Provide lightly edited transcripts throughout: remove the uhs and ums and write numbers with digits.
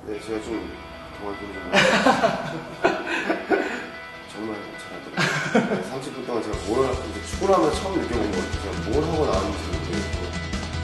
네, 제가 좀 동안 좀 정말 잘하더라고요. 30분 동안 제가 뭘 이제 축구를 하면 처음 느껴본 것 같아요. 제가 뭘 하고 나왔는지 모르겠고.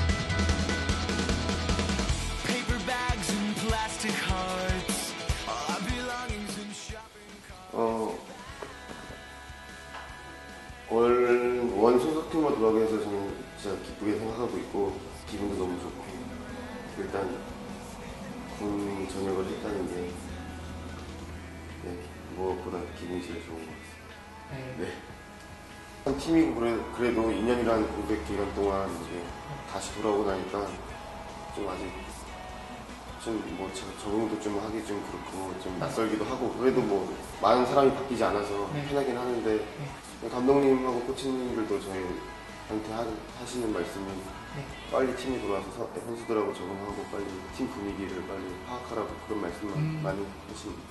원 소속팀으로 들어가게 해서 저는 진짜 기쁘게 생각하고 있고 기분도 너무 좋고 일단 군 전역을 했다는 게 네, 무엇보다 기분이 제일 좋은 것 같습니다. 네. 한 팀이고 그래도 2년이라는 공백 기간 동안 이제 다시 돌아오고 나니까 좀 아직 좀 뭐 적응도 좀 하기 좀 그렇고 좀 낯설기도 하고 그래도 뭐 많은 사람이 바뀌지 않아서 편하긴 하는데 감독님하고 코치님들도 저희한테 하시는 말씀은 빨리 팀이 돌아와서 선수들하고 적응하고 빨리 팀 분위기를 빨리 파악하라고 그런 말씀만 많이 하십니다.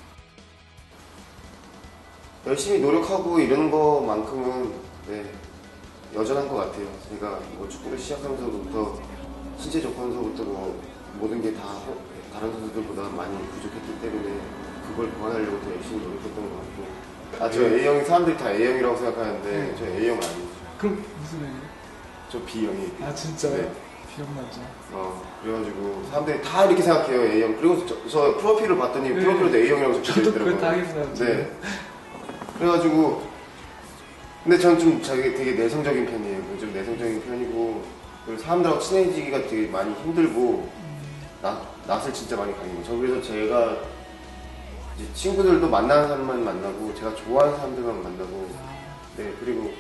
열심히 노력하고 이런 거만큼은 네, 여전한 것 같아요. 제가 뭐 축구를 시작하면서부터 신체 조건서부터 뭐 모든 게 다 다른 선수들보다 많이 부족했기 때문에 그걸 보완하려고 더 열심히 노력했던 것 같고 저 A형이 사람들이 다 A형이라고 생각하는데 저 A형 아니에요. 그럼 무슨 A예요? 저 B형이에요. 아 진짜요? 네. B형 남자. 그래가지고 사람들이 다 이렇게 생각해요. A형. 그리고 저 프로필을 봤더니 프로필도 A형이라고 적혀져 있더라고요. 저도 그거 당했어요. 네. 그래가지고 근데 저는 좀 되게 내성적인 편이에요. 좀 내성적인 편이고 그리고 사람들하고 친해지기가 되게 많이 힘들고 낯을 진짜 많이 가리고 그래서 제가 이제 친구들도 만나는 사람만 만나고 제가 좋아하는 사람들만 만나고 네 그리고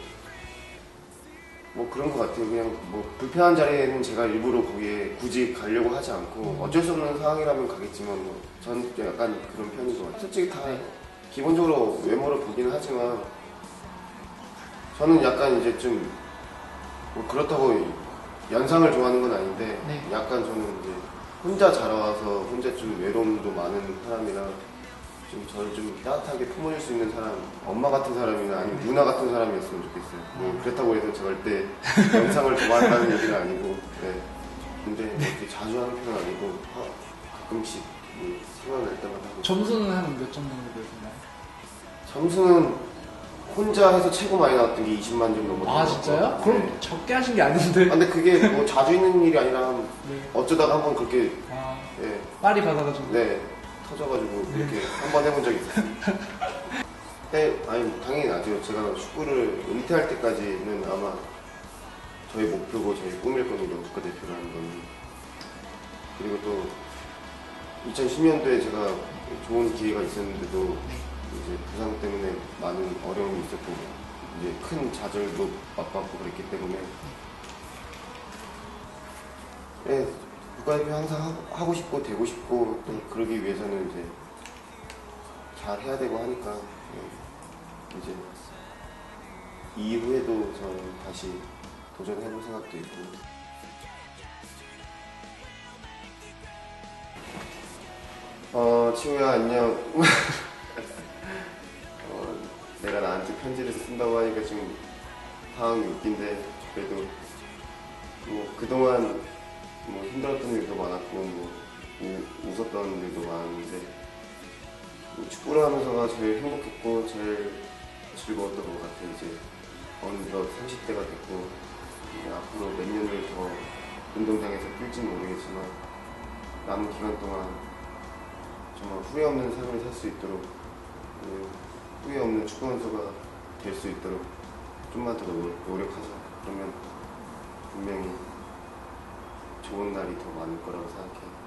뭐 그런 것 같아요. 그냥 뭐 불편한 자리에는 제가 일부러 거기에 굳이 가려고 하지 않고 어쩔 수 없는 상황이라면 가겠지만 뭐 저는 약간 그런 편인 것 같아요. 솔직히 다 기본적으로 외모를 보기는 하지만 저는 약간 이제 좀 뭐 그렇다고 연상을 좋아하는 건 아닌데 약간 저는 이제 혼자 자라와서 혼자 좀 외로움도 많은 사람이라 좀 저를 좀 따뜻하게 품어줄 수 있는 사람, 엄마 같은 사람이나 아니면 누나 같은 사람이었으면 좋겠어요. 뭐 그렇다고 해서 절대 연상을 좋아한다는 얘기는 아니고 근데 이렇게 자주 하는 편은 아니고 가끔씩 생각날 때마다 하고. 점수는 한 몇 점 정도 되시나요? 점수는 혼자 해서 최고 많이 나왔던 게 20만 점 넘었던 것 같아요. 아 진짜요? 그럼 적게 하신 게 아닌데. 근데 그게 뭐 자주 있는 일이 아니라 어쩌다가 한번 그렇게 빨리 받아가지고. 네 터져가지고 그렇게 한번 해본 적이 있었어요. 아니 당연히 나죠. 제가 축구를 은퇴할 때까지는 아마 저희 목표고 저희 꿈일 겁니다. 국가대표를 하는 건. 그리고 또 2010년도에 제가 좋은 기회가 있었는데도 이제 부상 때문에 많은 어려움이 있었고 이제 큰 좌절도 맛봤고 그랬기 때문에 국가대표 항상 하고 싶고 되고 싶고 또 그러기 위해서는 이제 잘 해야 되고 하니까 이제 이후에도 저는 다시 도전해볼 생각도 있고. 치우야 안녕. 내가 나한테 편지를 쓴다고 하니까 좀 상황이 웃긴데 그래도 뭐 그동안 뭐 힘들었던 일도 많았고 뭐 웃었던 일도 많았는데 뭐 축구를 하면서가 제일 행복했고 제일 즐거웠던 것 같아요. 이제 어느덧 30대가 됐고 이제 앞으로 몇 년을 더 운동장에서 뛸지는 모르겠지만 남은 기간 동안 정말 후회 없는 삶을 살 수 있도록 후회 없는 축구 선수가 될 수 있도록 좀만 더 노력하자. 그러면 분명히 좋은 날이 더 많을 거라고 생각해요.